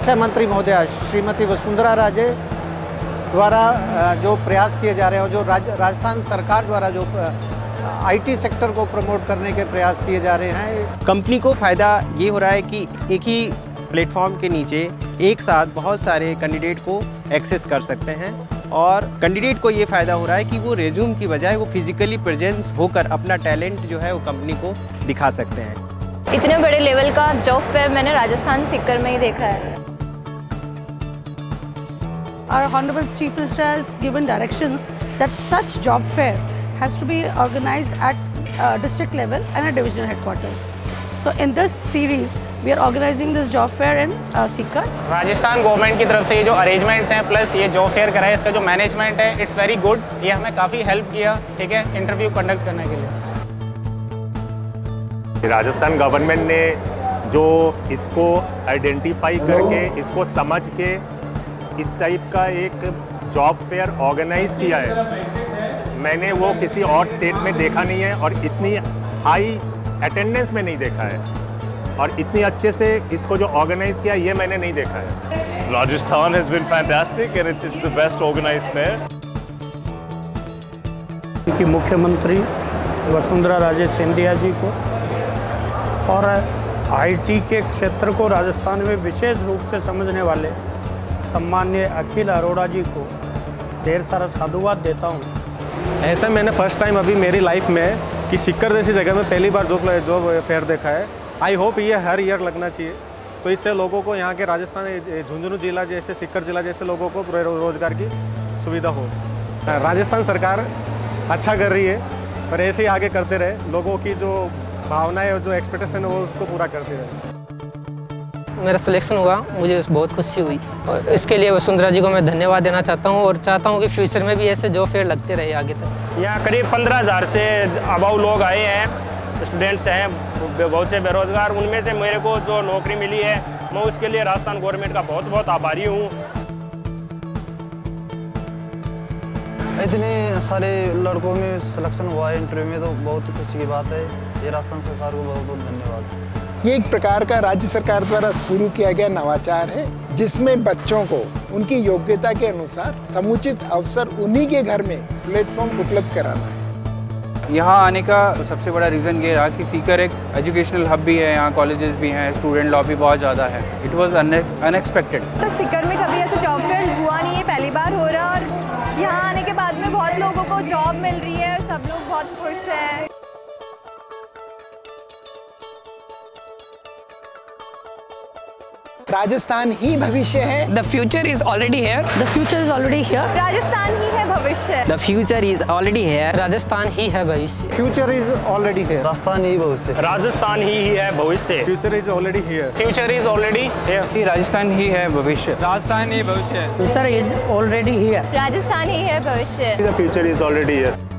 मुख्यमंत्री महोदया श्रीमती वसुंधरा राजे द्वारा जो प्रयास किए जा रहे हैं और जो राजस्थान सरकार द्वारा जो आईटी सेक्टर को प्रमोट करने के प्रयास किए जा रहे हैं। कंपनी को फ़ायदा ये हो रहा है कि एक ही प्लेटफॉर्म के नीचे एक साथ बहुत सारे कैंडिडेट को एक्सेस कर सकते हैं और कैंडिडेट को ये फ़ायदा हो रहा है कि वो रेज्यूम की बजाय वो फिजिकली प्रेजेंस होकर अपना टैलेंट जो है वो कंपनी को दिखा सकते हैं। इतने बड़े लेवल का जॉब फेयर मैंने राजस्थान सीकर में ही देखा है। Our Honorable Chief Minister has given directions that such job fair has to be organized at district level and at divisional headquarters. So in this series, we are organizing this job fair in Sikar. Rajasthan government की तरफ से ये जो arrangements हैं plus ये job fair कराया, इसका जो मैनेजमेंट है इट्स वेरी गुड। ये हमें काफ़ी हेल्प किया, ठीक है, इंटरव्यू कंडक्ट करने के लिए। राजस्थान गवर्नमेंट ने जो इसको आइडेंटिफाई करके इसको समझ के इस टाइप का एक जॉब फेयर ऑर्गेनाइज किया है, मैंने वो किसी और स्टेट में देखा नहीं है और इतनी हाई अटेंडेंस में नहीं देखा है और इतनी अच्छे से इसको जो ऑर्गेनाइज किया ये मैंने नहीं देखा है। Rajasthan has been fantastic and it's the best organized fair. कि मुख्यमंत्री वसुंधरा राजे सिंधिया जी को और आईटी के क्षेत्र को राजस्थान में विशेष रूप से समझने वाले सम्माननीय अखिल अरोड़ा जी को ढेर सारा साधुवाद देता हूँ। ऐसा मैंने फर्स्ट टाइम अभी मेरी लाइफ में कि सीकर जैसी जगह में पहली बार जॉब फेयर देखा है। आई होप ये हर ईयर लगना चाहिए, तो इससे लोगों को यहाँ के राजस्थान झुंझुनू जिला जैसे सीकर जिला जैसे लोगों को रोजगार की सुविधा हो। राजस्थान सरकार अच्छा कर रही है और ऐसे ही आगे करते रहे, लोगों की जो भावनाएं और जो एक्सपेक्टेशन है वो उसको पूरा करते रहे। मेरा सिलेक्शन हुआ, मुझे बहुत खुशी हुई और इसके लिए वसुंधरा जी को मैं धन्यवाद देना चाहता हूं और चाहता हूं कि फ्यूचर में भी ऐसे जॉब फेयर लगते रहे आगे तक। यहाँ करीब 15,000 से अबाउ लोग आए हैं, स्टूडेंट्स हैं, बहुत से बेरोजगार, उनमें से मेरे को जो नौकरी मिली है मैं उसके लिए राजस्थान गवर्नमेंट का बहुत बहुत आभारी हूँ। इतने सारे लड़कों में सिलेक्शन हुआ है इंटरव्यू में, तो बहुत खुशी की बात है। ये राजस्थान सरकार को बहुत बहुत धन्यवाद। ये एक प्रकार का राज्य सरकार द्वारा शुरू किया गया नवाचार है, जिसमें बच्चों को उनकी योग्यता के अनुसार समुचित अवसर उन्हीं के घर में प्लेटफॉर्म उपलब्ध कराना है। यहाँ आने का सबसे बड़ा रीज़न ये रहा कि सीकर एक एजुकेशनल हब भी है, यहाँ कॉलेजेस भी हैं, स्टूडेंट लॉ भी बहुत ज़्यादा है। It was unexpected. तक सीकर में कभी ऐसे जॉब फेयर हुआ नहीं है, पहली बार हो रहा है और यहाँ आने के बाद में बहुत लोगों को जॉब मिल रही है और सब लोग बहुत खुश हैं। राजस्थान ही भविष्य है। The future is already here. The future is already here. Rajasthan ही है भविष्य। The future is already here. Rajasthan ही है भविष्य। Future is already here. Rajasthan ही भविष्य। राजस्थान ही है भविष्य। Future is already here. Future is already here. Rajasthan ही है भविष्य। राजस्थान ही भविष्य। Future is already here. Rajasthan ही है भविष्य। The future is already here.